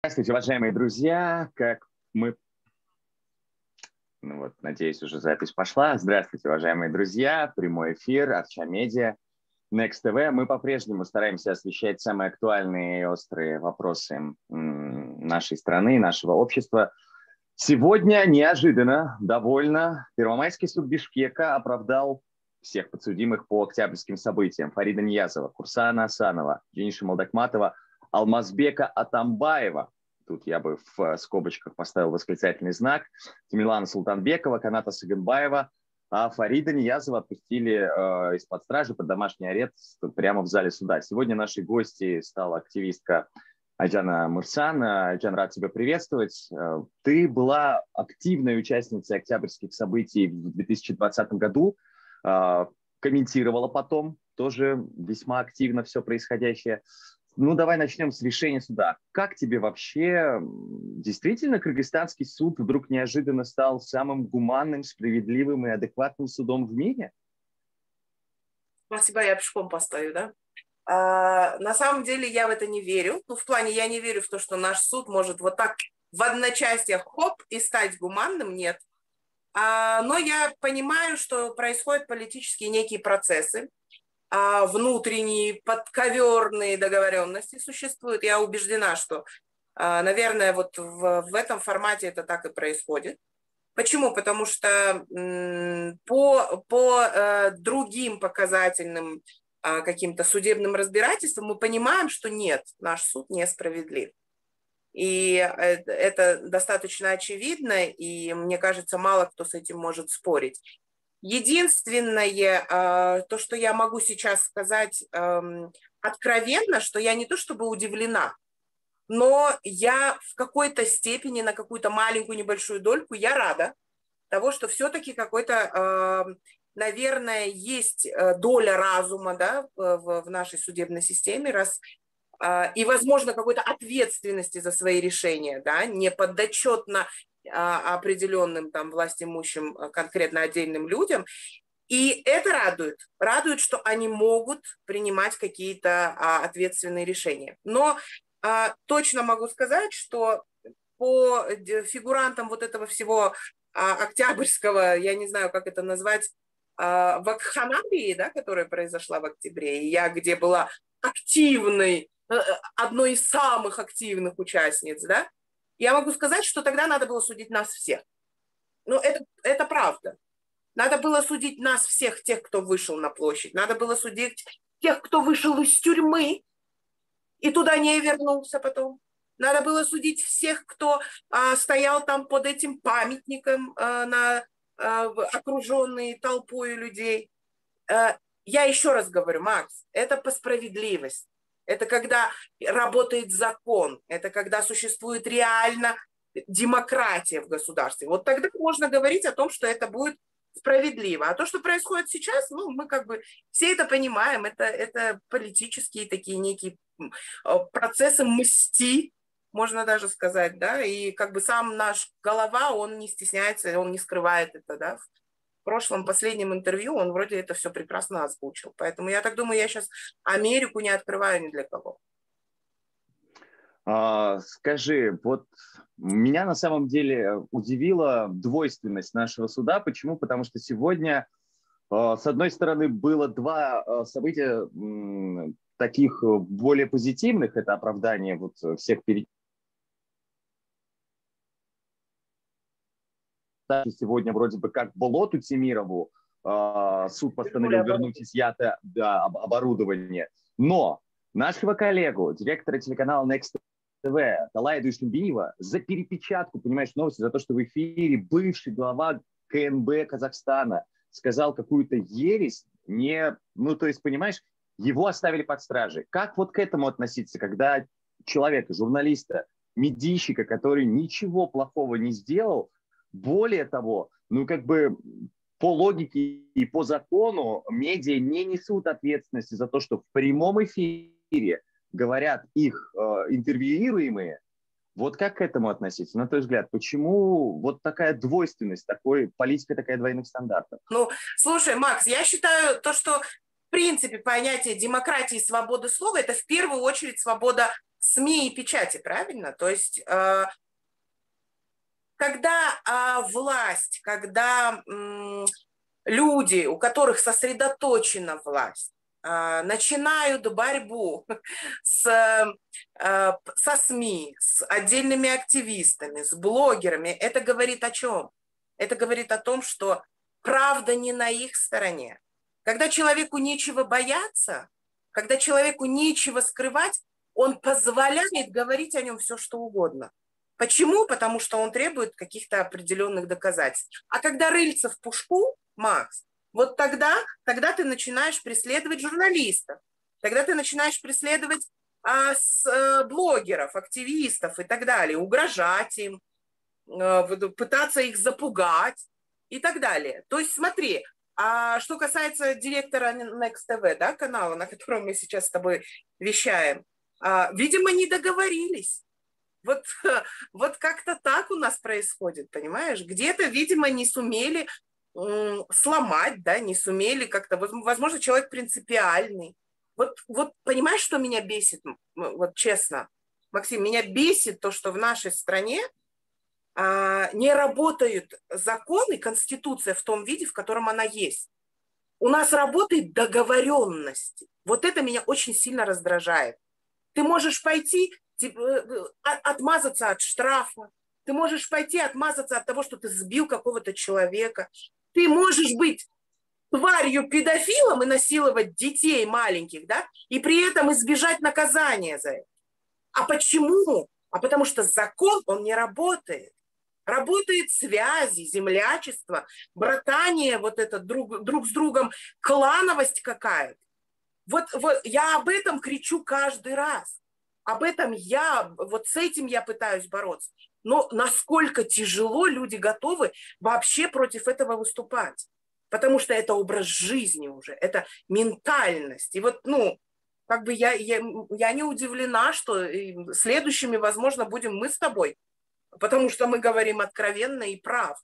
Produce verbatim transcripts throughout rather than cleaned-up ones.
Здравствуйте, уважаемые друзья. Как мы... Ну вот, надеюсь, уже запись пошла. Здравствуйте, уважаемые друзья. Прямой эфир, Арча Медиа, Next ти ви. Мы по-прежнему стараемся освещать самые актуальные и острые вопросы нашей страны, нашего общества. Сегодня неожиданно, довольно, Первомайский суд Бишкека оправдал всех подсудимых по октябрьским событиям. Фарида Ниязова, Курсана Асанова, Дениса Молдакматова, Алмазбека Атамбаева. Тут я бы в скобочках поставил восклицательный знак. Тимилана Султанбекова, Каната Саганбаева. А Фарида Ниязова отпустили э, из-под стражи под домашний арест прямо в зале суда. Сегодня нашей гостьей стала активистка Айджана Мырсан. Айджан, рад тебя приветствовать. Ты была активной участницей октябрьских событий в две тысячи двадцатом году. Э, комментировала потом тоже весьма активно все происходящее. Ну, давай начнем с решения суда. Как тебе вообще, действительно, кыргызстанский суд вдруг неожиданно стал самым гуманным, справедливым и адекватным судом в мире? Спасибо, я пешком постою, да? А, на самом деле я в это не верю. Ну, в плане я не верю в то, что наш суд может вот так в одночасье хоп и стать гуманным, нет. А, но я понимаю, что происходят политические некие процессы. Внутренние подковерные договоренности существуют. Я убеждена, что, наверное, вот в, в этом формате это так и происходит. Почему? Потому что по, по другим показательным каким-то судебным разбирательствам мы понимаем, что нет, наш суд несправедлив. И это достаточно очевидно, и мне кажется, мало кто с этим может спорить. Единственное, то, что я могу сейчас сказать откровенно, что я не то чтобы удивлена, но я в какой-то степени, на какую-то маленькую небольшую дольку, я рада того, что все-таки какой-то, наверное, есть доля разума, да, в нашей судебной системе, раз, и, возможно, какой-то ответственности за свои решения, да, не подотчетно определенным там властимущим, конкретно отдельным людям. И это радует. Радует, что они могут принимать какие-то а, ответственные решения. Но а, точно могу сказать, что по фигурантам вот этого всего а, октябрьского, я не знаю, как это назвать, а, вакханалии, да, которая произошла в октябре, и я где была активной, одной из самых активных участниц, да, я могу сказать, что тогда надо было судить нас всех. Ну, это, это правда. Надо было судить нас всех, тех, кто вышел на площадь. Надо было судить тех, кто вышел из тюрьмы и туда не вернулся потом. Надо было судить всех, кто а, стоял там под этим памятником, а, на, а, окруженный толпой людей. А, я еще раз говорю, Макс, это по справедливости. Это когда работает закон, это когда существует реально демократия в государстве. Вот тогда можно говорить о том, что это будет справедливо. А то, что происходит сейчас, ну, мы как бы все это понимаем, это, это политические такие некие процессы мсти, можно даже сказать, да, и как бы сам наш голова, он не стесняется, он не скрывает это, да. В прошлом, последнем интервью он вроде это все прекрасно озвучил. Поэтому я так думаю, я сейчас Америку не открываю ни для кого. А, скажи, вот меня на самом деле удивила двойственность нашего суда. Почему? Потому что сегодня, с одной стороны, было два события таких более позитивных. Это оправдание вот всех перед... Сегодня вроде бы как Болоту Тимирову э, суд постановил вернуть изъятое, да, оборудование. Но нашего коллегу, директора телеканала Next ти ви Талая Душнбиева за перепечатку, понимаешь, новости, за то, что в эфире бывший глава ка эн бэ Казахстана сказал какую-то ересь, не, ну то есть, понимаешь, его оставили под стражей. Как вот к этому относиться, когда человека, журналиста, медийщика, который ничего плохого не сделал, более того, ну как бы по логике и по закону медиа не несут ответственности за то, что в прямом эфире говорят их э, интервьюируемые. Вот как к этому относиться? На твой взгляд, почему вот такая двойственность, такой, политика такая двойных стандартов? Ну, слушай, Макс, я считаю то, что в принципе понятие демократии и свободы слова – это в первую очередь свобода СМИ и печати, правильно? То есть э, когда э, власть, когда э, люди, у которых сосредоточена власть, э, начинают борьбу с, э, со СМИ, с отдельными активистами, с блогерами, это говорит о чем? Это говорит о том, что правда не на их стороне. Когда человеку нечего бояться, когда человеку нечего скрывать, он позволяет говорить о нем все, что угодно. Почему? Потому что он требует каких-то определенных доказательств. А когда рыльца в пушку, Макс, вот тогда, тогда ты начинаешь преследовать журналистов, тогда ты начинаешь преследовать а, с, а, блогеров, активистов и так далее, угрожать им, а, пытаться их запугать и так далее. То есть смотри, а что касается директора Next ти ви, да, канала, на котором мы сейчас с тобой вещаем, а, видимо, не договорились. Вот, вот как-то так у нас происходит, понимаешь? Где-то, видимо, не сумели м, сломать, да, не сумели как-то, возможно, человек принципиальный. Вот, вот понимаешь, что меня бесит? Вот честно, Максим, меня бесит то, что в нашей стране а, не работают законы, конституция в том виде, в котором она есть. У нас работает договоренность. Вот это меня очень сильно раздражает. Ты можешь пойти отмазаться от штрафа, ты можешь пойти отмазаться от того, что ты сбил какого-то человека, ты можешь быть тварью-педофилом и насиловать детей маленьких, да, и при этом избежать наказания за это. А почему? А потому что закон, он не работает. Работает связи, землячество, братание вот это друг, друг с другом, клановость какая-то. Вот, вот я об этом кричу каждый раз. Об этом я, вот с этим я пытаюсь бороться. Но насколько тяжело люди готовы вообще против этого выступать. Потому что это образ жизни уже, это ментальность. И вот, ну, как бы я, я, я не удивлена, что следующими, возможно, будем мы с тобой. Потому что мы говорим откровенно и прав.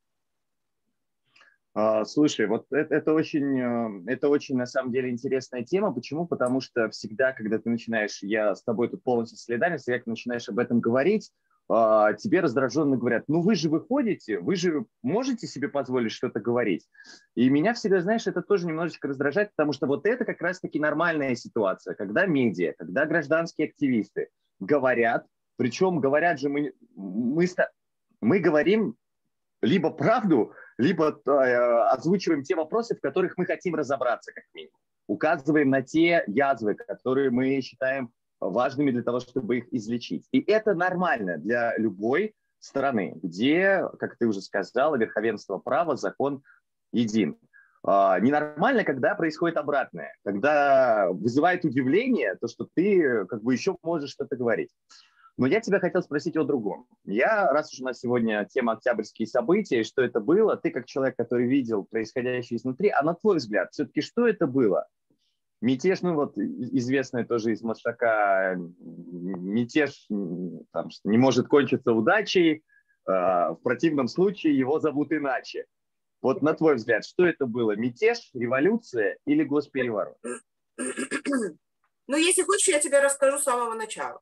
Слушай, вот это, это, очень, это очень, на самом деле, интересная тема. Почему? Потому что всегда, когда ты начинаешь, я с тобой тут полностью солидарен, всегда, когда ты начинаешь об этом говорить, тебе раздраженно говорят, ну вы же выходите, вы же можете себе позволить что-то говорить. И меня всегда, знаешь, это тоже немножечко раздражает, потому что вот это как раз-таки нормальная ситуация, когда медиа, когда гражданские активисты говорят, причем говорят же мы, мы, мы говорим либо правду, либо э, озвучиваем те вопросы, в которых мы хотим разобраться, как минимум. Указываем на те язвы, которые мы считаем важными для того, чтобы их излечить. И это нормально для любой страны, где, как ты уже сказала, верховенство права, закон един. Э, ненормально, когда происходит обратное, когда вызывает удивление то, что ты как бы еще можешь что-то говорить. Но я тебя хотел спросить о другом. Я, раз уж у нас сегодня тема октябрьские события, что это было, ты как человек, который видел происходящее изнутри, а на твой взгляд, все-таки что это было? Мятеж, ну вот известное тоже из Маштака, мятеж там, не может кончиться удачей, в противном случае его зовут иначе. Вот на твой взгляд, что это было? Мятеж, революция или госпереворот? Ну, если хочешь, я тебе расскажу с самого начала.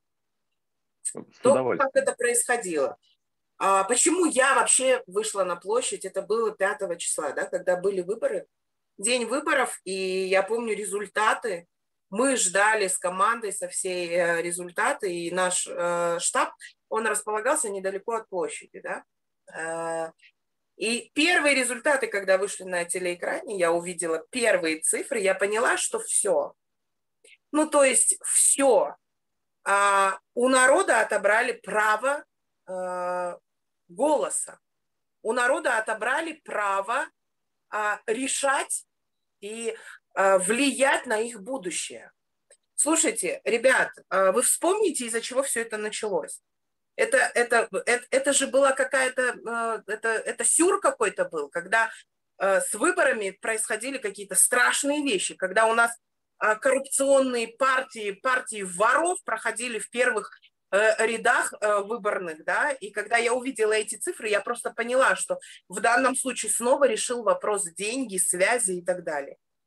То, как это происходило. А почему я вообще вышла на площадь? Это было пятого числа, да, когда были выборы. День выборов, и я помню результаты. Мы ждали с командой, со всей результаты, и наш э, штаб, он располагался недалеко от площади, да. Э, и первые результаты, когда вышли на телеэкране, я увидела первые цифры, я поняла, что все. Ну, то есть все. А у народа отобрали право э, голоса. У народа отобрали право э, решать и э, влиять на их будущее. Слушайте, ребят, э, вы вспомните, из-за чего все это началось. Это, это, это, это же была какая-то, э, это, это сюр какой-то был, когда э, с выборами происходили какие-то страшные вещи, когда у нас коррупционные партии, партии воров проходили в первых э, рядах э, выборных, да, и когда я увидела эти цифры, я просто поняла, что в данном случае снова решил вопрос деньги, связи и так далее.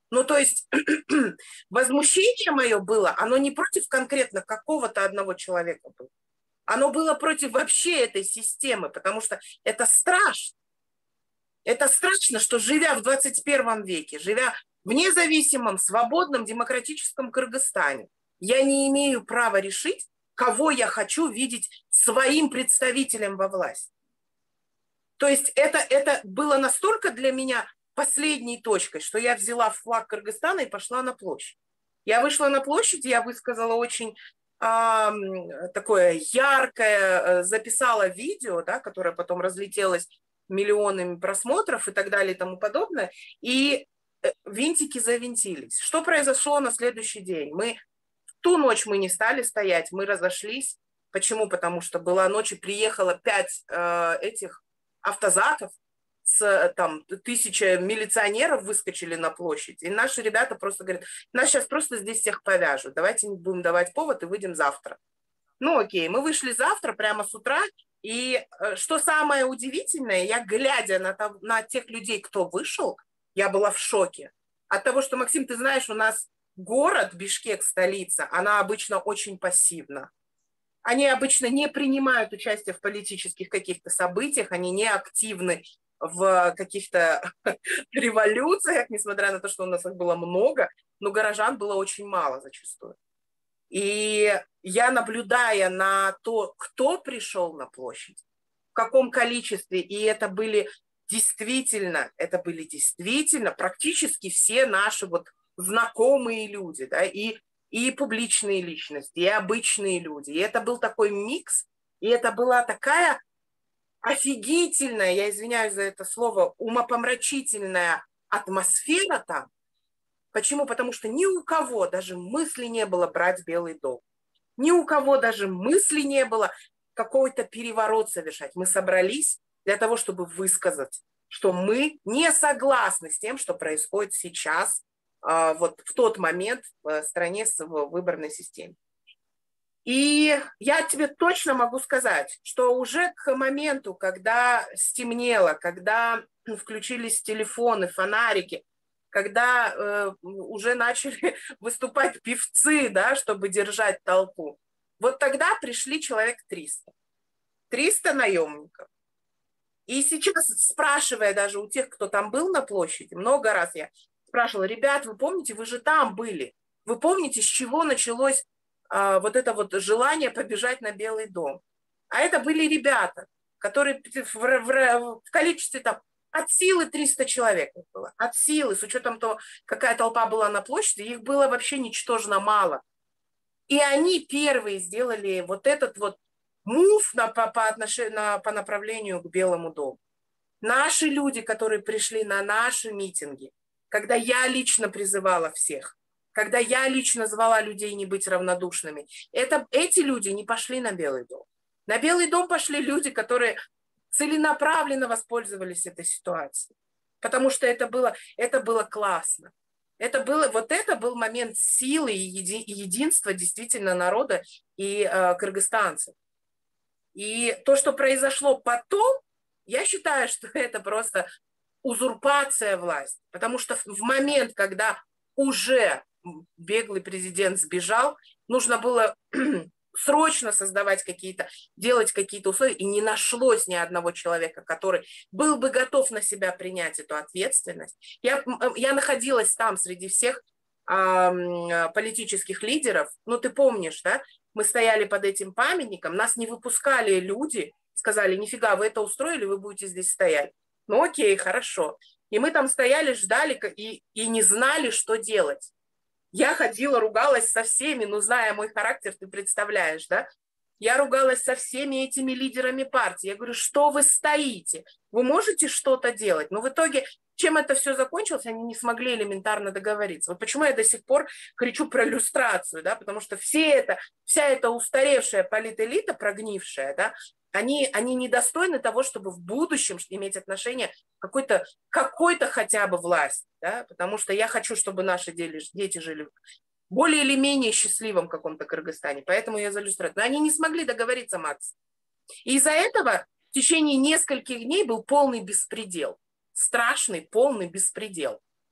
Ну, то есть возмущение мое было, оно не против конкретно какого-то одного человека было. Оно было против вообще этой системы, потому что это страшно. Это страшно, что живя в двадцать первом веке, живя в независимом, свободном, демократическом Кыргызстане, я не имею права решить, кого я хочу видеть своим представителем во власти. То есть это, это было настолько для меня последней точкой, что я взяла флаг Кыргызстана и пошла на площадь. Я вышла на площадь, я высказала очень а, такое яркое, записала видео, да, которое потом разлетелось миллионами просмотров и так далее и тому подобное, и винтики завинтились. Что произошло на следующий день? Мы в ту ночь мы не стали стоять, мы разошлись. Почему? Потому что была ночь, и приехало пять э, этих автозаков, с, там, тысяча милиционеров выскочили на площадь, и наши ребята просто говорят, нас сейчас просто здесь всех повяжут, давайте не будем давать повод и выйдем завтра. Ну окей, мы вышли завтра прямо с утра, и что самое удивительное, я глядя на, то, на тех людей, кто вышел, я была в шоке от того, что, Максим, ты знаешь, у нас город Бишкек, столица, она обычно очень пассивна. Они обычно не принимают участие в политических каких-то событиях, они не активны в каких-то революциях, несмотря на то, что у нас их было много, но горожан было очень мало зачастую. И я, наблюдая на то, кто пришел на площадь, в каком количестве, и это были действительно, это были действительно практически все наши вот знакомые люди, да, и, и публичные личности, и обычные люди. И это был такой микс, и это была такая офигительная, я извиняюсь за это слово, умопомрачительная атмосфера там. Почему? Потому что ни у кого даже мысли не было брать Белый дом. Ни у кого даже мысли не было какой-то переворот совершать. Мы собрались для того, чтобы высказать, что мы не согласны с тем, что происходит сейчас, вот в тот момент в стране с выборной системой. И я тебе точно могу сказать, что уже к моменту, когда стемнело, когда включились телефоны, фонарики, когда э, уже начали выступать певцы, да, чтобы держать толпу, вот тогда пришли человек триста. триста наемников. И сейчас, спрашивая даже у тех, кто там был на площади, много раз я спрашивала, ребят, вы помните, вы же там были, вы помните, с чего началось а, вот это вот желание побежать на Белый дом? А это были ребята, которые в, в, в, в количестве там от силы триста человек было, от силы, с учетом того, какая толпа была на площади, их было вообще ничтожно мало. И они первые сделали вот этот вот мув на, по, по, отношению, на, по направлению к Белому дому. Наши люди, которые пришли на наши митинги, когда я лично призывала всех, когда я лично звала людей не быть равнодушными, это, эти люди не пошли на Белый дом. На Белый дом пошли люди, которые целенаправленно воспользовались этой ситуацией, потому что это было, это было классно. Это было, вот это был момент силы и, еди, и единства действительно народа и э, кыргызстанцев. И то, что произошло потом, я считаю, что это просто узурпация власти, потому что в момент, когда уже беглый президент сбежал, нужно было срочно создавать какие-то, делать какие-то условия, и не нашлось ни одного человека, который был бы готов на себя принять эту ответственность. Я, я находилась там среди всех э, политических лидеров, ну ты помнишь, да, мы стояли под этим памятником, нас не выпускали люди, сказали, нифига, вы это устроили, вы будете здесь стоять. Ну окей, хорошо. И мы там стояли, ждали и, и не знали, что делать. Я ходила, ругалась со всеми, ну, зная мой характер, ты представляешь, да? Я ругалась со всеми этими лидерами партии. Я говорю, что вы стоите? Вы можете что-то делать? Но в итоге, чем это все закончилось, они не смогли элементарно договориться. Вот почему я до сих пор кричу про люстрацию, да? Потому что все это, вся эта устаревшая политэлита, прогнившая, да, они, они недостойны того, чтобы в будущем иметь отношение к какой-то, какой-то хотя бы власти, да? Потому что я хочу, чтобы наши дети жили более или менее счастливом каком-то Кыргызстане, поэтому я за люстрацию. Но они не смогли договориться, Макс. И из-за этого в течение нескольких дней был полный беспредел. Страшный, полный беспредел.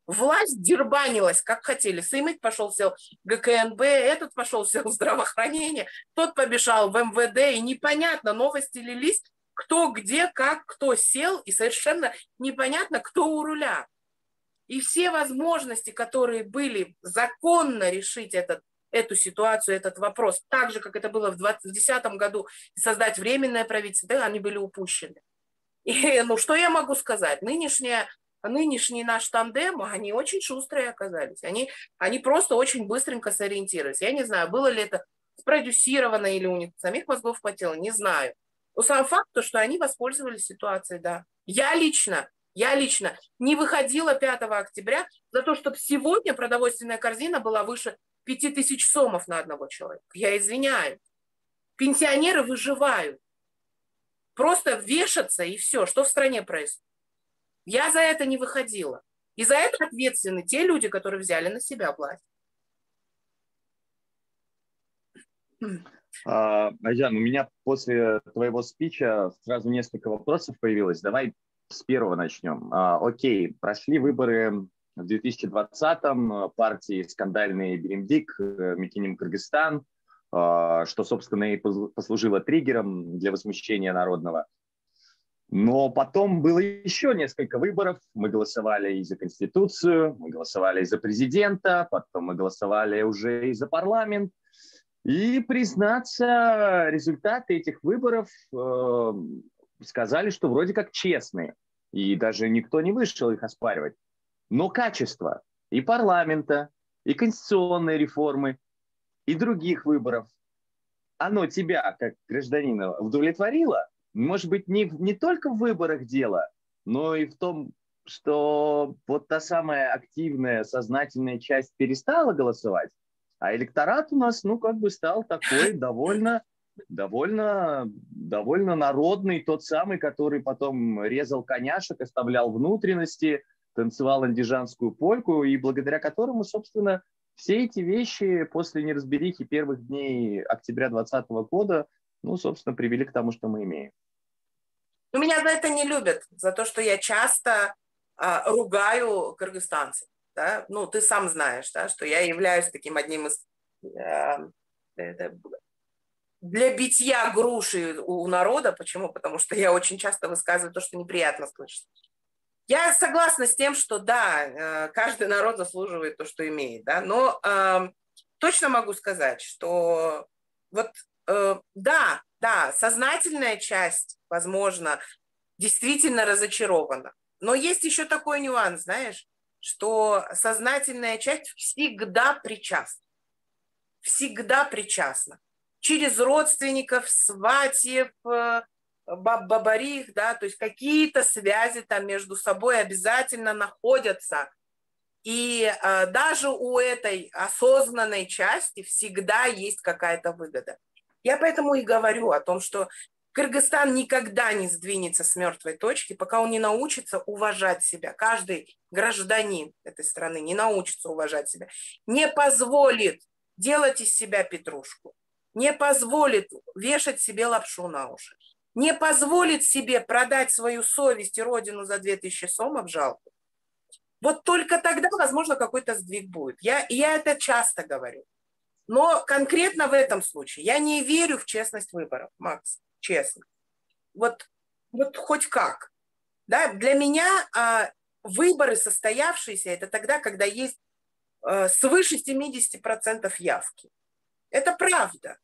Власть дербанилась, как хотели. Сымыть пошел, сел в ГКНБ, этот пошел, сел в здравоохранение, тот побежал в эм вэ дэ, и непонятно, новости лились, кто где, как, кто сел, и совершенно непонятно, кто у руля. И все возможности, которые были законно решить этот, эту ситуацию, этот вопрос, так же, как это было в две тысячи десятом году, создать временное правительство, да, они были упущены. И, ну, что я могу сказать? Нынешняя, нынешний наш тандем, они очень шустрые оказались. Они, они просто очень быстренько сориентировались. Я не знаю, было ли это спродюсировано или у них самих мозгов хватило, не знаю. Но сам факт, то, что они воспользовались ситуацией, да. Я лично, я лично не выходила пятого октября за то, чтобы сегодня продовольственная корзина была выше пяти тысяч сомов на одного человека. Я извиняюсь. Пенсионеры выживают. Просто вешаться и все. Что в стране происходит? Я за это не выходила. И за это ответственны те люди, которые взяли на себя власть. Айжан, у меня после твоего спича сразу несколько вопросов появилось. Давай с первого начнем. А, окей, прошли выборы в две тысячи двадцатом, партии скандальный Беримдик, Мекиним Кыргызстан, что, собственно, и послужило триггером для возмущения народного. Но потом было еще несколько выборов. Мы голосовали и за Конституцию, мы голосовали и за президента, потом мы голосовали уже и за парламент. И, признаться, результаты этих выборов э, сказали, что вроде как честные. И даже никто не вышел их оспаривать. Но качество и парламента, и конституционной реформы, и других выборов, оно тебя, как гражданина, удовлетворило? Может быть, не, не только в выборах дело, но и в том, что вот та самая активная, сознательная часть перестала голосовать, а электорат у нас, ну, как бы стал такой довольно, довольно, довольно народный, тот самый, который потом резал коняшек, оставлял внутренности, танцевал андижанскую польку, и благодаря которому, собственно, все эти вещи после неразберихи первых дней октября двадцатого года, ну, собственно, привели к тому, что мы имеем. Ну, меня за это не любят, за то, что я часто а, ругаю кыргызстанцев. Да? Ну, ты сам знаешь, да, что я являюсь таким одним из... А, это, для битья груши у народа. Почему? Потому что я очень часто высказываю то, что неприятно слышать. Я согласна с тем, что да, каждый народ заслуживает то, что имеет, да, но э, точно могу сказать, что вот э, да, да, сознательная часть, возможно, действительно разочарована, но есть еще такой нюанс, знаешь, что сознательная часть всегда причастна, всегда причастна через родственников, сватьев, бабарих, да, то есть какие-то связи там между собой обязательно находятся. И э, даже у этой осознанной части всегда есть какая-то выгода. Я поэтому и говорю о том, что Кыргызстан никогда не сдвинется с мертвой точки, пока он не научится уважать себя. Каждый гражданин этой страны не научится уважать себя, не позволит делать из себя петрушку, не позволит вешать себе лапшу на уши, не позволит себе продать свою совесть и родину за две тысячи сомов жалко. Вот только тогда, возможно, какой-то сдвиг будет. Я, я это часто говорю. Но конкретно в этом случае я не верю в честность выборов, Макс, честно. Вот, вот хоть как. Да? Для меня а, выборы состоявшиеся – это тогда, когда есть а, свыше семьдесят процентов явки. Это правда.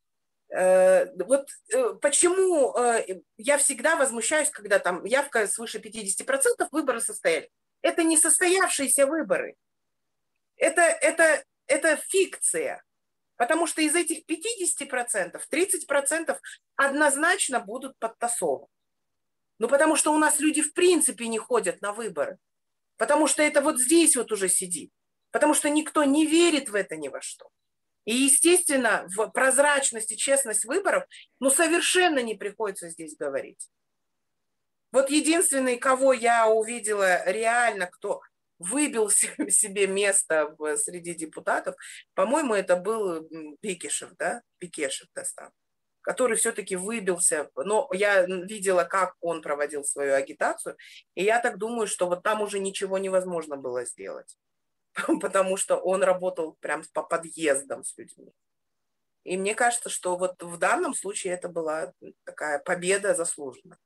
Вот почему я всегда возмущаюсь, когда там явка свыше пятьдесят процентов, выборы состоялись. Это не состоявшиеся выборы. Это, это, это фикция. Потому что из этих пятидесяти процентов тридцать процентов однозначно будут подтасованы. Ну, потому что у нас люди в принципе не ходят на выборы. Потому что это вот здесь вот уже сидит. Потому что никто не верит в это ни во что. И, естественно, в прозрачность и честность выборов, ну, совершенно не приходится здесь говорить. Вот единственный, кого я увидела реально, кто выбил себе место среди депутатов, по-моему, это был Бекишев, да? Бекешев Дастан. который все-таки выбился. Но я видела, как он проводил свою агитацию, и я так думаю, что вот там уже ничего невозможно было сделать, потому что он работал прям по подъездам с людьми. И мне кажется, что вот в данном случае это была такая победа заслуженная.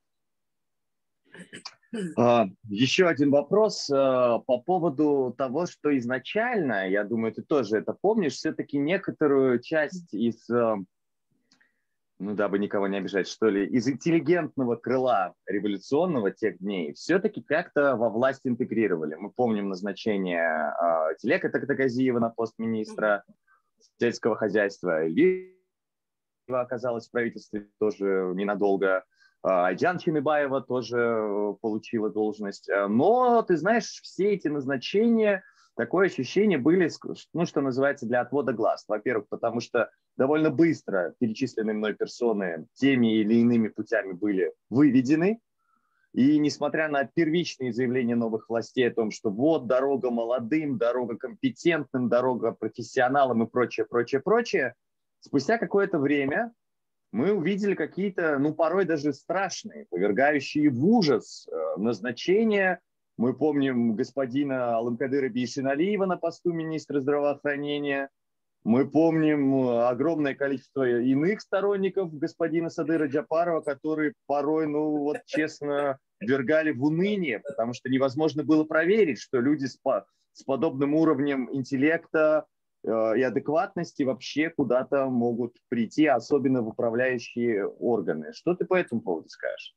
Еще один вопрос по поводу того, что изначально, я думаю, ты тоже это помнишь, все-таки некоторую часть из, ну, дабы никого не обижать, что ли, из интеллигентного крыла революционного тех дней все-таки как-то во власть интегрировали. Мы помним назначение Телека Тактагазиева на пост министра сельского хозяйства. Ильина оказалась в правительстве тоже ненадолго. Айджан Чимибаева тоже получила должность. Но, ты знаешь, все эти назначения, такое ощущение были, ну, что называется, для отвода глаз. Во-первых, потому что довольно быстро перечисленные мной персоны теми или иными путями были выведены. И несмотря на первичные заявления новых властей о том, что вот дорога молодым, дорога компетентным, дорога профессионалам и прочее, прочее, прочее, спустя какое-то время мы увидели какие-то, ну, порой даже страшные, повергающие в ужас назначения. Мы помним господина Алымкадыра Бейшеналиева на посту министра здравоохранения. Мы помним огромное количество иных сторонников господина Садыра Джапарова, которые порой, ну, вот честно, ввергали в уныние, потому что невозможно было проверить, что люди с, по с подобным уровнем интеллекта и адекватности вообще куда-то могут прийти, особенно в управляющие органы. Что ты по этому поводу скажешь?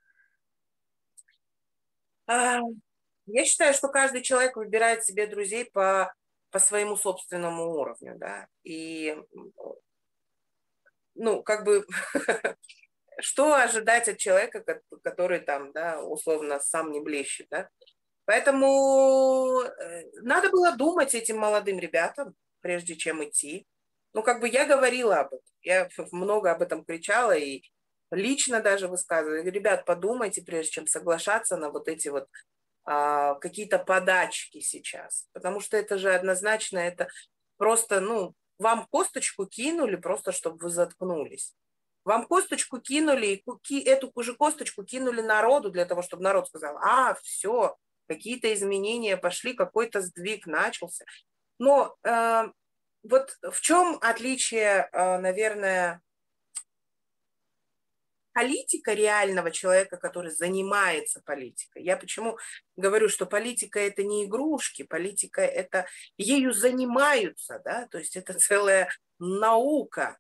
Я считаю, что каждый человек выбирает себе друзей по, по своему собственному уровню, да, и, ну, как бы, что ожидать от человека, который там, да, условно, сам не блещет, да. Поэтому надо было думать этим молодым ребятам, прежде чем идти. Ну, как бы я говорила об этом, я много об этом кричала и лично даже высказывала. Ребят, подумайте, прежде чем соглашаться на вот эти вот а, какие-то подачки сейчас. Потому что это же однозначно, это просто, ну, вам косточку кинули просто, чтобы вы заткнулись. Вам косточку кинули, и эту же косточку кинули народу для того, чтобы народ сказал, а, все, какие-то изменения пошли, какой-то сдвиг начался. Но э, вот в чем отличие, э, наверное, политика реального человека, который занимается политикой? Я почему говорю, что политика – это не игрушки, политика – это ею занимаются, да, то есть это целая наука.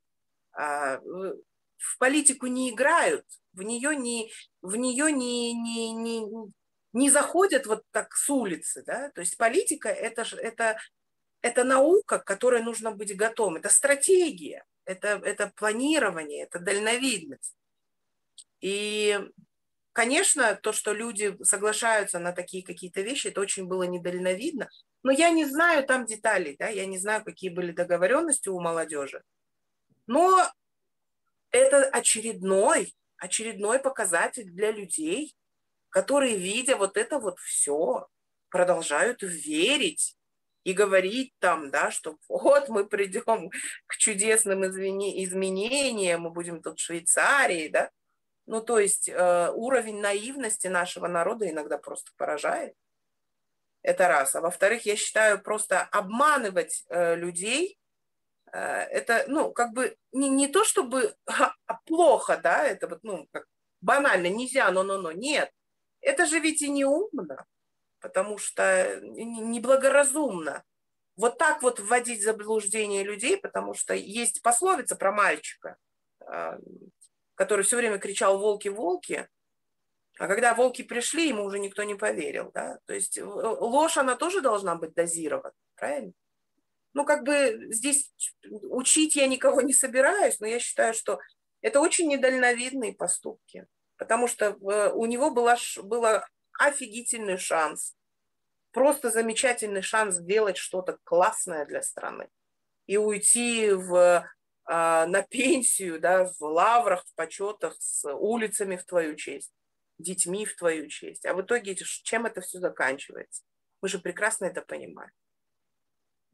В политику не играют, в нее не, в нее не, не, не, не заходят вот так с улицы, да, то есть политика это, это, это наука, к которой нужно быть готовым, это стратегия, это, это планирование, это дальновидность. И, конечно, то, что люди соглашаются на такие какие-то вещи, это очень было недальновидно, но я не знаю там деталей, да, я не знаю, какие были договоренности у молодежи, но это очередной, очередной показатель для людей, которые, видя вот это вот все, продолжают верить и говорить там, да, что вот мы придем к чудесным изменениям, мы будем тут в Швейцарии, да. Ну, то есть э, уровень наивности нашего народа иногда просто поражает. Это раз. А во-вторых, я считаю, просто обманывать э, людей, это, ну, как бы не, не то, чтобы плохо, да, это вот, ну, как банально, нельзя, но-но-но, нет. Это же ведь и не умно, потому что неблагоразумно. Вот так вот вводить в заблуждение людей, потому что есть пословица про мальчика, который все время кричал «волки, волки», а когда волки пришли, ему уже никто не поверил, да. То есть ложь, она тоже должна быть дозирована, правильно? Ну, как бы здесь учить я никого не собираюсь, но я считаю, что это очень недальновидные поступки, потому что у него была, был офигительный шанс, просто замечательный шанс сделать что-то классное для страны и уйти в, на пенсию, да, в лаврах, в почетах, с улицами в твою честь, детьми в твою честь. А в итоге чем это все заканчивается? Мы же прекрасно это понимаем.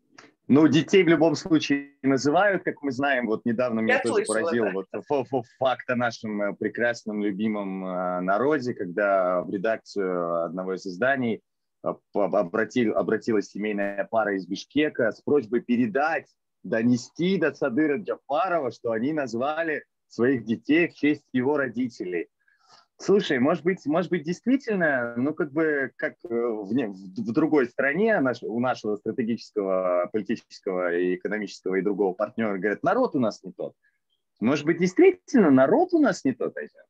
Ну, детей в любом случае называют, как мы знаем. Вот недавно меня Я тоже слышала, поразил да. вот факт о нашем э, прекрасном, любимом э, народе, когда в редакцию одного из изданий э, обратил, обратилась семейная пара из Бишкека с просьбой передать, донести до Садыра Джафарова, что они назвали своих детей в честь его родителей. Слушай, может быть, может быть, действительно, ну, как бы, как э, в, не- в, в другой стране наш, у нашего стратегического, политического и экономического и другого партнера говорят, народ у нас не тот. Может быть, действительно, народ у нас не тот, Айзен?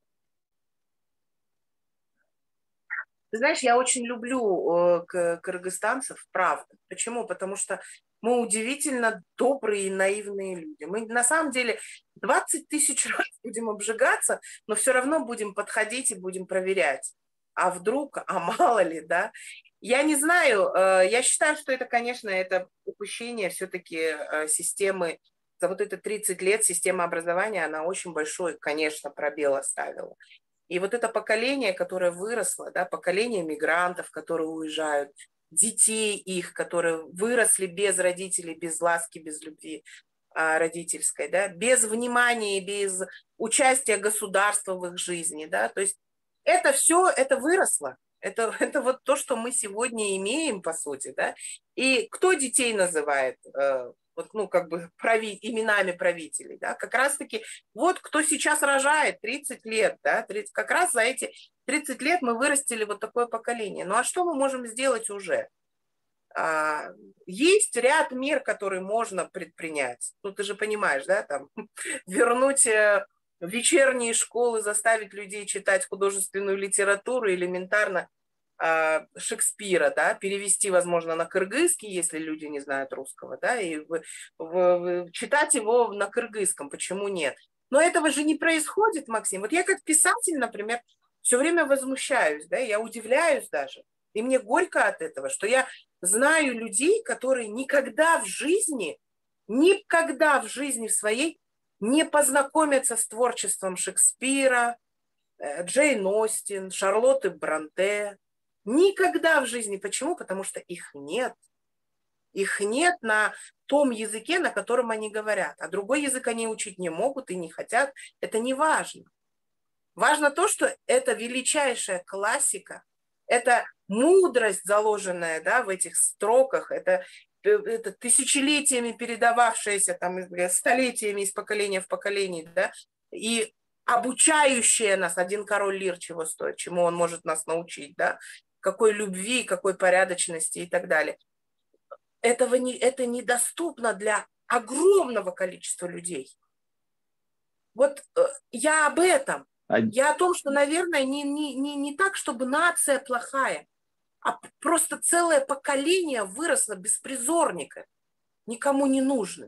Ты знаешь, я очень люблю э, к- кыргызстанцев, правда. Почему? Потому что мы удивительно добрые и наивные люди. Мы на самом деле двадцать тысяч раз будем обжигаться, но все равно будем подходить и будем проверять. А вдруг, а мало ли, да? Я не знаю, э, я считаю, что это, конечно, это упущение все-таки э, системы. За вот это тридцать лет система образования, она очень большой, конечно, пробел оставила. И вот это поколение, которое выросло, да, поколение мигрантов, которые уезжают, детей их, которые выросли без родителей, без ласки, без любви а, родительской, да, без внимания, без участия государства в их жизни, да, то есть это все, это выросло. Это, это вот то, что мы сегодня имеем, по сути, да. И кто детей называет, э, вот, ну, как бы прави, именами правителей, да, как раз-таки вот кто сейчас рожает тридцать лет, да, тридцать, как раз за эти тридцать лет мы вырастили вот такое поколение. Ну а что мы можем сделать уже? А, есть ряд мер, которые можно предпринять. Ну ты же понимаешь, да, там вернуть э, вечерние школы, заставить людей читать художественную литературу элементарно а, Шекспира, да, перевести, возможно, на кыргызский, если люди не знают русского, да, и в, в, в, читать его на кыргызском, почему нет? Но этого же не происходит, Максим. Вот я как писатель, например, все время возмущаюсь, да, я удивляюсь даже. И мне горько от этого, что я знаю людей, которые никогда в жизни, никогда в жизни своей не познакомятся с творчеством Шекспира, Джейн Остин, Шарлотты Бронте. Никогда в жизни. Почему? Потому что их нет. Их нет на том языке, на котором они говорят. А другой язык они учить не могут и не хотят. Это не важно. Важно то, что это величайшая классика, это мудрость, заложенная, да, в этих строках, это, это тысячелетиями передававшаяся, там, столетиями из поколения в поколение, да, и обучающая нас, один король лир чего стоит, чему он может нас научить, да, какой любви, какой порядочности и так далее. Этого не, это недоступно для огромного количества людей. Вот э, я об этом. А, Я о том, что, наверное, не, не, не, не так, чтобы нация плохая, а просто целое поколение выросло беспризорника, никому не нужным.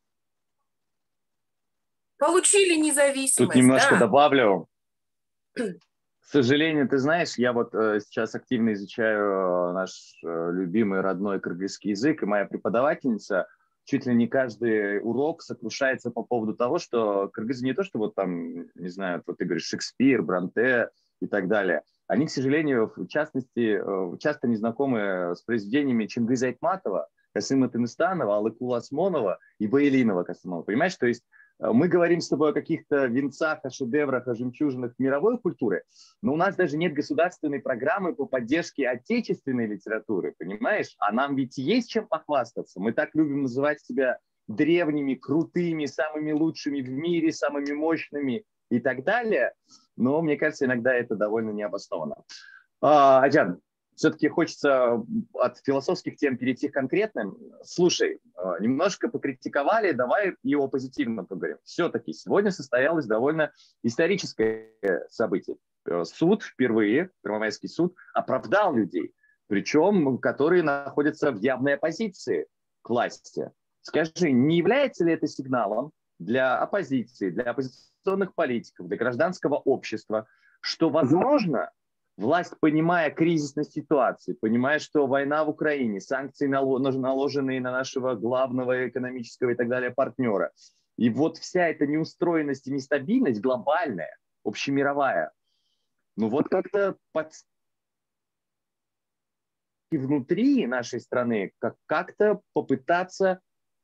Получили тут независимость, немножко да. добавлю. К сожалению, ты знаешь, я вот э, сейчас активно изучаю э, наш э, любимый родной кыргызский язык, и моя преподавательница чуть ли не каждый урок сокрушается по поводу того, что кыргызы не то, что вот там, не знаю, вот ты говоришь, Шекспир, Бронте и так далее. Они, к сожалению, в частности, э, часто не знакомы с произведениями Чингиза Айтматова, Касыма Тыныстанова, Алыкула Осмонова и Баилинова Касымова. Понимаешь, то есть мы говорим с тобой о каких-то венцах, о шедеврах, о жемчужинах мировой культуры, но у нас даже нет государственной программы по поддержке отечественной литературы, понимаешь? А нам ведь есть чем похвастаться. Мы так любим называть себя древними, крутыми, самыми лучшими в мире, самыми мощными и так далее. Но мне кажется, иногда это довольно необоснованно. А, Аджан, все-таки хочется от философских тем перейти к конкретным. Слушай, немножко покритиковали, давай его позитивно поговорим. Все-таки сегодня состоялось довольно историческое событие. Суд впервые, Первомайский суд, оправдал людей, причем которые находятся в явной оппозиции к власти. Скажи, не является ли это сигналом для оппозиции, для оппозиционных политиков, для гражданского общества, что, возможно, власть, понимая кризисность ситуации, понимая, что война в Украине, санкции, наложенные на нашего главного экономического и так далее партнера, и вот вся эта неустроенность и нестабильность глобальная, общемировая, ну вот как-то под... и внутри нашей страны как- как-то попытаться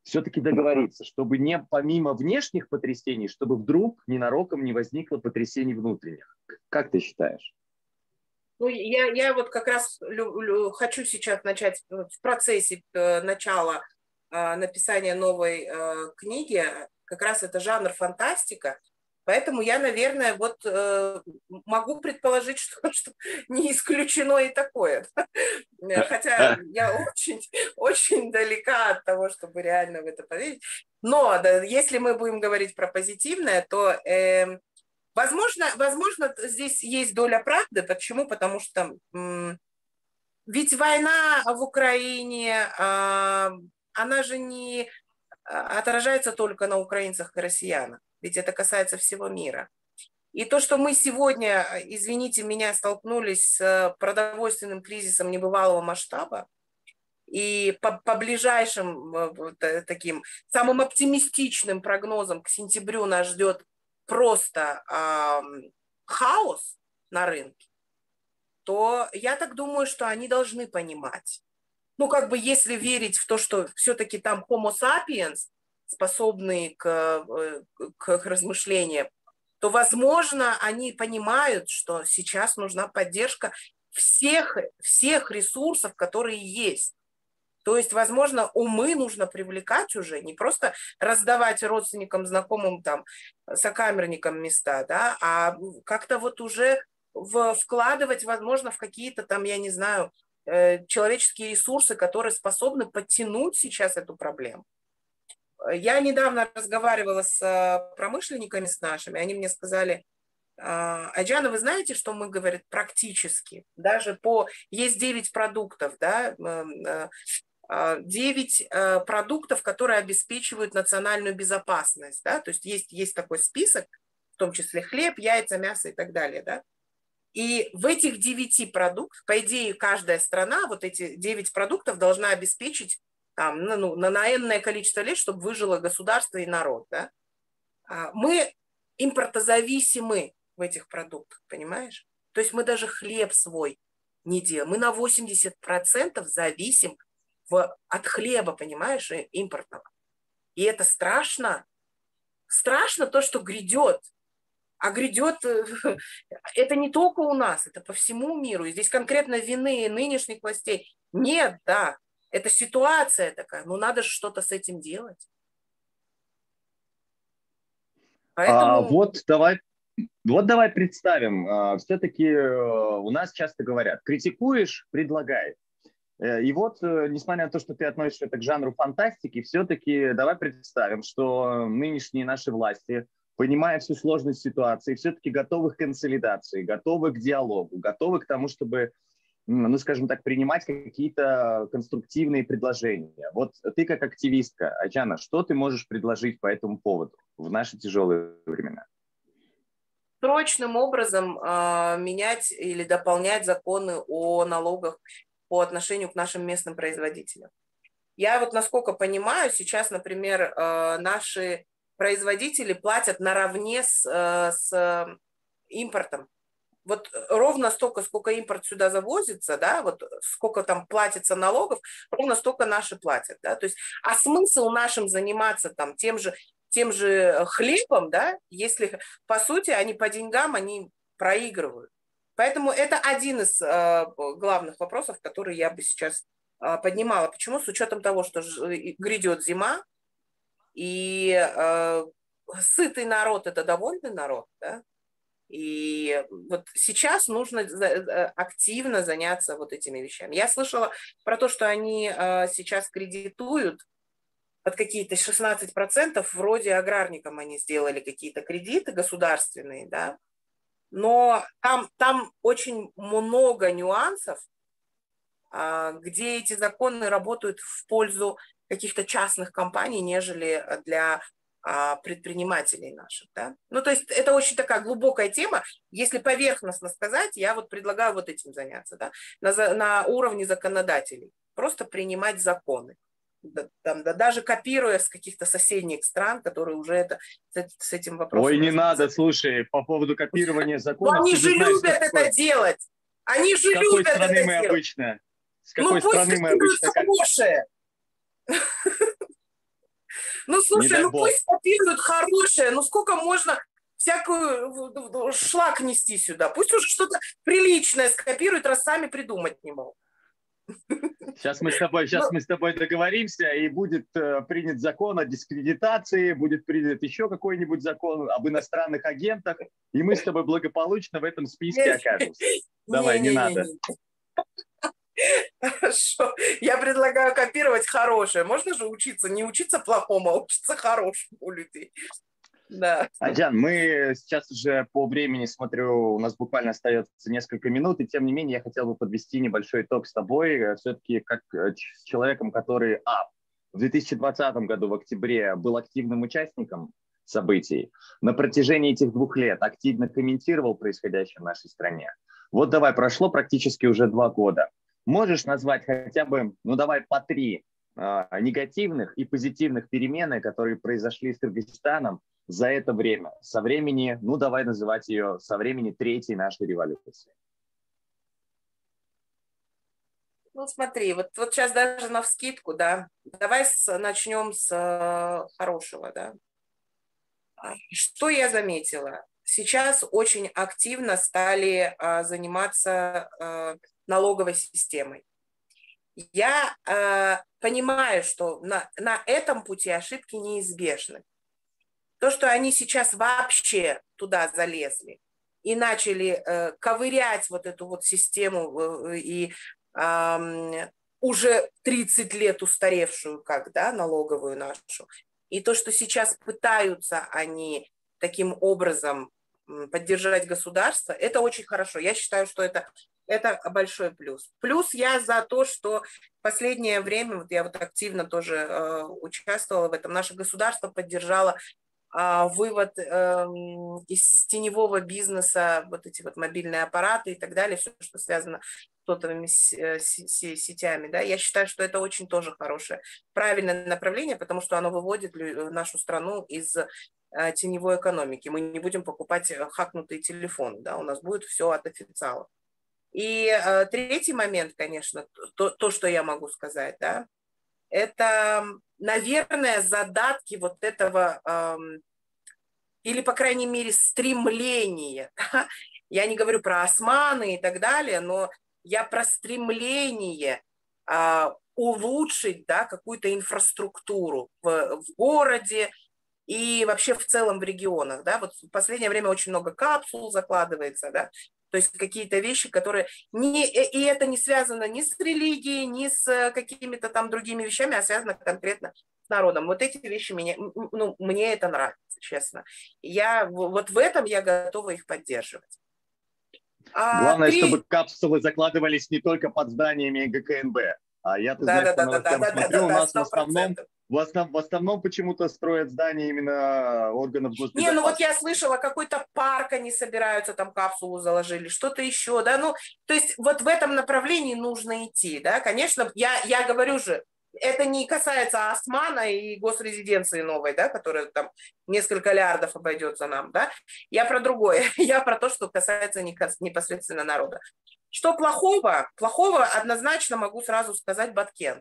все-таки договориться, чтобы не помимо внешних потрясений, чтобы вдруг ненароком не возникло потрясений внутренних. Как ты считаешь? Ну, я, я вот как раз лю, лю, хочу сейчас начать в процессе э, начала э, написания новой э, книги, как раз это жанр фантастика, поэтому я, наверное, вот э, могу предположить, что, что не исключено и такое. Хотя я очень, очень далека от того, чтобы реально в это поверить. Но да, если мы будем говорить про позитивное, то... Э, Возможно, возможно, здесь есть доля правды. Почему? Потому что м, ведь война в Украине, а, она же не отражается только на украинцах и россиянах. Ведь это касается всего мира. И то, что мы сегодня, извините меня, столкнулись с продовольственным кризисом небывалого масштаба, и по, по ближайшим таким самым оптимистичным прогнозам к сентябрю нас ждет просто э, хаос на рынке, то я так думаю, что они должны понимать. Ну, как бы если верить в то, что все-таки там Homo sapiens, способные к, к, к размышлениям, то, возможно, они понимают, что сейчас нужна поддержка всех, всех ресурсов, которые есть. То есть, возможно, умы нужно привлекать уже, не просто раздавать родственникам, знакомым, там, сокамерникам места, да, а как-то вот уже в, вкладывать, возможно, в какие-то там, я не знаю, э, человеческие ресурсы, которые способны подтянуть сейчас эту проблему. Я недавно разговаривала с промышленниками, с нашими, они мне сказали: Айджана, вы знаете, что мы, говорят, практически, даже по... Есть девять продуктов, да, девять продуктов, которые обеспечивают национальную безопасность, да, то есть есть, есть такой список, в том числе хлеб, яйца, мясо и так далее, да, и в этих девяти продуктах, по идее, каждая страна вот эти девять продуктов должна обеспечить там, ну, на, на энное количество лет, чтобы выжило государство и народ, да. Мы импортозависимы в этих продуктах, понимаешь? То есть мы даже хлеб свой не делаем, мы на восемьдесят процентов зависим В, от хлеба, понимаешь, импортного. И это страшно. Страшно то, что грядет. А грядет, это не только у нас, это по всему миру. И здесь конкретно вины нынешних властей нет, да. Это ситуация такая, но надо же что-то с этим делать. Поэтому... А, вот давай, вот давай представим. Все-таки у нас часто говорят: критикуешь, предлагай. И вот, несмотря на то, что ты относишь это к жанру фантастики, все-таки давай представим, что нынешние наши власти, понимая всю сложность ситуации, все-таки готовы к консолидации, готовы к диалогу, готовы к тому, чтобы, ну, скажем так, принимать какие-то конструктивные предложения. Вот ты как активистка, Айджана, что ты можешь предложить по этому поводу в наши тяжелые времена? Срочным образом э, менять или дополнять законы о налогах по отношению к нашим местным производителям. Я вот, насколько понимаю, сейчас, например, наши производители платят наравне с, с импортом. Вот ровно столько, сколько импорт сюда завозится, да, вот сколько там платится налогов, ровно столько наши платят, да, то есть, а смысл нашим заниматься там тем же, тем же хлебом, да, если, по сути, они по деньгам, они проигрывают. Поэтому это один из э, главных вопросов, которые я бы сейчас э, поднимала. Почему? С учетом того, что грядет зима, и э, сытый народ – это довольный народ, да? И вот сейчас нужно активно заняться вот этими вещами. Я слышала про то, что они э, сейчас кредитуют под какие-то шестнадцать процентов, вроде аграрникам они сделали какие-то кредиты государственные, да? Но там, там очень много нюансов, где эти законы работают в пользу каких-то частных компаний, нежели для предпринимателей наших. Да? Ну, то есть это очень такая глубокая тема. Если поверхностно сказать, я вот предлагаю вот этим заняться, да? на, на уровне законодателей. Просто принимать законы. Там, да, даже копируя с каких-то соседних стран, которые уже это, с этим вопросом... Ой, не надо, слушай, по поводу копирования законов... Но они же знаешь, любят это какой... делать! Они же с какой любят страны это мы делать! Обычно? С какой ну, страны мы обычно... хорошие! Ну, Не слушай, дай ну бог. пусть копируют хорошее, ну сколько можно всякую шлак нести сюда? Пусть уже что-то приличное скопируют, раз сами придумать не могут. Сейчас мы с тобой, сейчас Ну, мы с тобой договоримся, и будет э, принят закон о дискредитации, будет принят еще какой-нибудь закон об иностранных агентах, и мы с тобой благополучно в этом списке окажемся. Давай, не надо. не-не-не. Хорошо. Я предлагаю копировать хорошее. Можно же учиться, не учиться плохому, а учиться хорошему у людей. Да. Адян, мы сейчас уже по времени, смотрю, у нас буквально остается несколько минут, и тем не менее я хотел бы подвести небольшой итог с тобой, все-таки как с человеком, который, а, в две тысячи двадцатом году в октябре был активным участником событий, на протяжении этих двух лет активно комментировал происходящее в нашей стране. Вот давай, прошло практически уже два года. Можешь назвать хотя бы, ну давай, по три э, негативных и позитивных перемены, которые произошли с Кыргызстаном за это время, со времени, ну давай называть ее, со времени третьей нашей революции? Ну смотри, вот, вот сейчас даже навскидку, да, давай с, начнем с э, хорошего, да. Что я заметила? Сейчас очень активно стали э, заниматься э, налоговой системой. Я э, понимаю, что на, на этом пути ошибки неизбежны. То, что они сейчас вообще туда залезли и начали э, ковырять вот эту вот систему э, и э, уже тридцать лет устаревшую, как, да, налоговую нашу, и то, что сейчас пытаются они таким образом поддержать государство, это очень хорошо. Я считаю, что это, это большой плюс. Плюс я за то, что в последнее время, вот я вот активно тоже э, участвовала в этом, наше государство поддержало вывод э, из теневого бизнеса, вот эти вот мобильные аппараты и так далее, все, что связано с сотовыми сетями, да, я считаю, что это очень тоже хорошее, правильное направление, потому что оно выводит нашу страну из э, теневой экономики. Мы не будем покупать хакнутые телефоны, да, у нас будет все от официалов. И э, третий момент, конечно, то, то, что я могу сказать, да, это, наверное, задатки вот этого, эм, или, по крайней мере, стремление. Да? Я не говорю про османы и так далее, но я про стремление э, улучшить, да, какую-то инфраструктуру в, в городе и вообще в целом в регионах. Да? Вот в последнее время очень много капсул закладывается, да? То есть какие-то вещи, которые... Не, и это не связано ни с религией, ни с какими-то там другими вещами, а связано конкретно с народом. Вот эти вещи меня, ну, мне это нравится, честно. Я, вот в этом я готова их поддерживать. А Главное, ты... чтобы капсулы закладывались не только под зданиями ГКНБ. А я, ты да, знаешь, да, по да, да, новостям да, смотрю, да, у да, нас в сто основном, процентов. в основном, в основном почему-то строят здания именно органов Не, ну вот госбезопасности. я слышала, какой-то парк они собираются, там капсулу заложили, что-то еще, да, ну, то есть вот в этом направлении нужно идти, да, конечно, я, я говорю же, это не касается Османа и госрезиденции новой, да, которая там несколько лярдов обойдется нам, да, я про другое, я про то, что касается непосредственно народа. Что плохого? Плохого однозначно могу сразу сказать Баткен.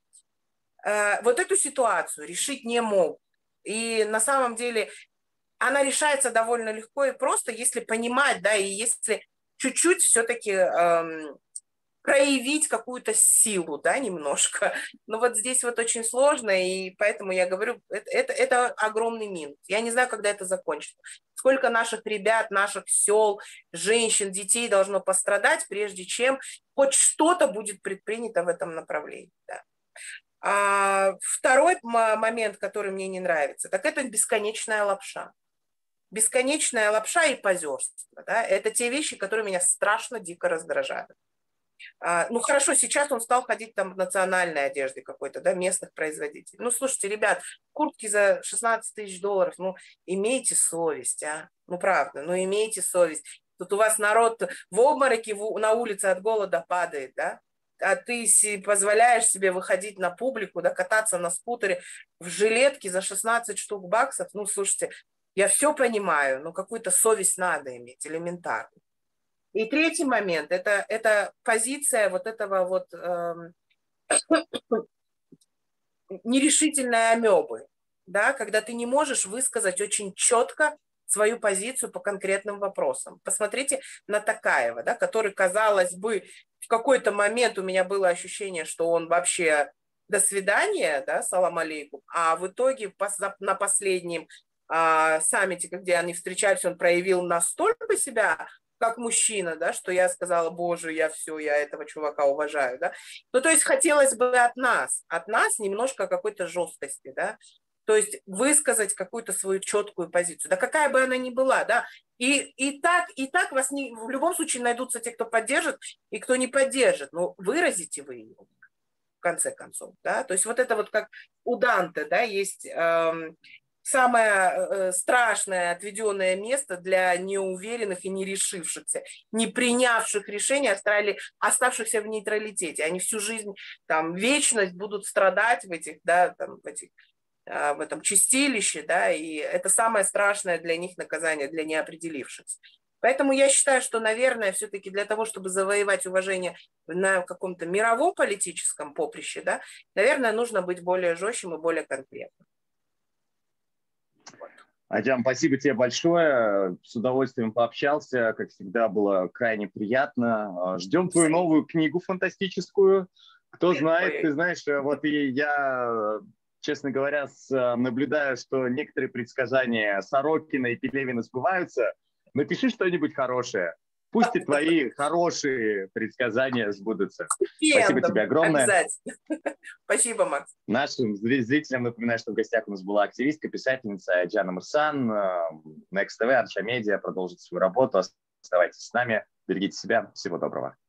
Вот эту ситуацию решить не могут. И на самом деле она решается довольно легко и просто, если понимать, да, и если чуть-чуть все-таки эм, проявить какую-то силу, да, немножко. Но вот здесь вот очень сложно, и поэтому я говорю, это, это, это огромный минус. Я не знаю, когда это закончится. Сколько наших ребят, наших сел, женщин, детей должно пострадать, прежде чем хоть что-то будет предпринято в этом направлении. Да. А второй момент, который мне не нравится, так это бесконечная лапша. Бесконечная лапша и позерство. Да? Это те вещи, которые меня страшно дико раздражают. А, ну хорошо, сейчас он стал ходить там в национальной одежде какой-то, да, местных производителей. Ну слушайте, ребят, куртки за шестнадцать тысяч долларов, ну имейте совесть, а, ну правда, ну имейте совесть. Тут у вас народ в обмороке в, на улице от голода падает, да, а ты позволяешь себе выходить на публику, да, кататься на скутере в жилетке за шестнадцать штук баксов, ну слушайте, я все понимаю, но какую-то совесть надо иметь, элементарно. И третий момент, это, это позиция вот этого вот э, нерешительной амебы. да, когда ты не можешь высказать очень четко свою позицию по конкретным вопросам. Посмотрите на Токаева, да, который, казалось бы, в какой-то момент у меня было ощущение, что он вообще до свидания, да, салам алейкум, а в итоге на последнем а, саммите, где они встречались, он проявил настолько себя как мужчина, да, что я сказала, боже, я все, я этого чувака уважаю, да. Ну, то есть хотелось бы от нас, от нас немножко какой-то жесткости, да, то есть высказать какую-то свою четкую позицию, да какая бы она ни была, да, и, и так, и так вас не, в любом случае найдутся те, кто поддержит и кто не поддержит, но выразите вы ее, в конце концов, да, то есть вот это вот как у Данте, да, есть эм, самое э, страшное отведенное место для неуверенных и не решившихся, не принявших решения, остали, оставшихся в нейтралитете, они всю жизнь, там, вечность будут страдать в этих, да, там, в этих в этом чистилище, да, и это самое страшное для них наказание, для неопределившихся. Поэтому я считаю, что, наверное, все-таки для того, чтобы завоевать уважение на каком-то мировом политическом поприще, да, наверное, нужно быть более жестким и более конкретным. Адям, спасибо тебе большое. С удовольствием пообщался. Как всегда, было крайне приятно. Ждем твою новую книгу фантастическую. Кто знает, ты знаешь, вот и я... Честно говоря, наблюдаю, что некоторые предсказания Сорокина и Пелевина сбываются. Напиши что-нибудь хорошее. Пусть и твои хорошие предсказания сбудутся. Спасибо тебе огромное. Обязательно. Спасибо, Макс. Нашим зрителям напоминаю, что в гостях у нас была активистка, писательница Диана Мурсан. Next ти ви, Арча Медиа продолжит свою работу. Оставайтесь с нами. Берегите себя. Всего доброго.